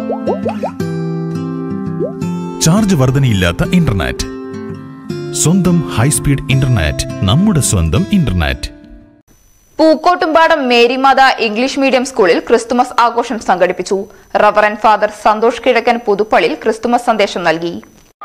Charge വർധനയില്ലാത്ത internet. സ്വന്തം high speed internet, നമ്മുടെ സ്വന്തം internet. Pookkottumpadam Marymatha English medium സ്കൂളിൽ ക്രിസ്തുമസ് ആഘോഷം സംഘടിപ്പിച്ചു. റവറന്റ് ഫാദർ സന്തോഷ് കിഴക്കൻ പുതുപ്പള്ളിയിൽ ക്രിസ്തുമസ് സന്ദേശം നൽകി.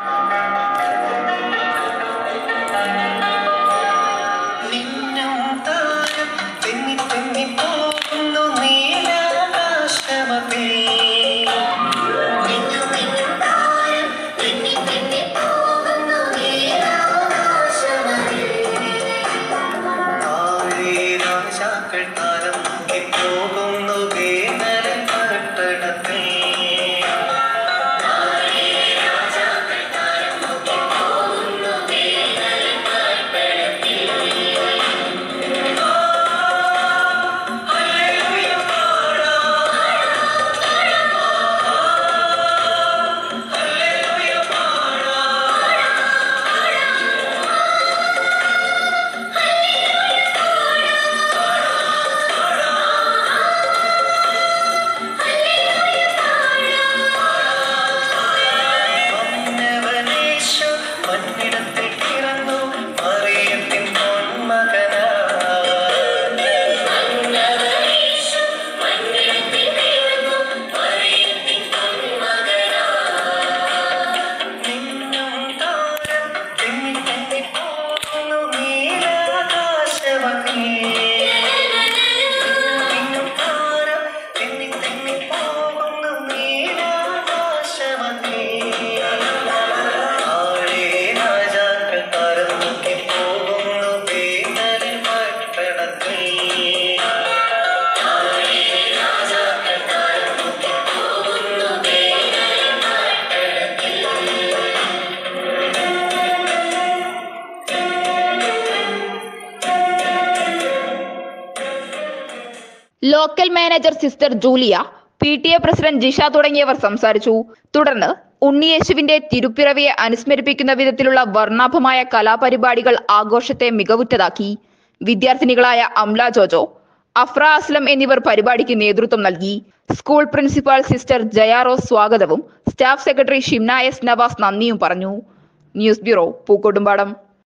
Local manager sister Julia, PTA president Jisha തുടങ്ങിയവർ സംസാരിച്ചു. തുടർന്ന് ഉണ്ണിയേശുവിന്റെ തിരുപ്പിറവിയെ അനുസ്മരിപ്പിക്കുന്ന വിധത്തിലുള്ള വർണ്ണാഭമായ കലാപരിപാടികൾ ആഘോഷത്തെ മികവുറ്റതാക്കി. വിദ്യാർത്ഥിനികളായ അംല ജോജോ, അഫ്ര അസ്ലം എന്നിവർ പരിപാടിക്ക് നേതൃത്വം നൽകി. സ്കൂൾ പ്രിൻസിപ്പാൾ സിസ്റ്റർ ജയാറോസ് സ്വാഗതവും staff secretary Shimna S Navas നന്ദിയും പറഞ്ഞു. News bureau, Pookkottumpadam.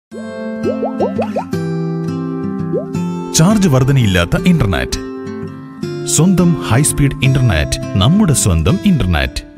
ചാർജ് വർധനയില്ലാത്ത ഇന്റർനെറ്റ്. സ്വന്തം ഹൈസ്പീഡ് ഇന്റർനെറ്റ്, നമ്മുടെ സ്വന്തം ഇന്റർനെറ്റ്.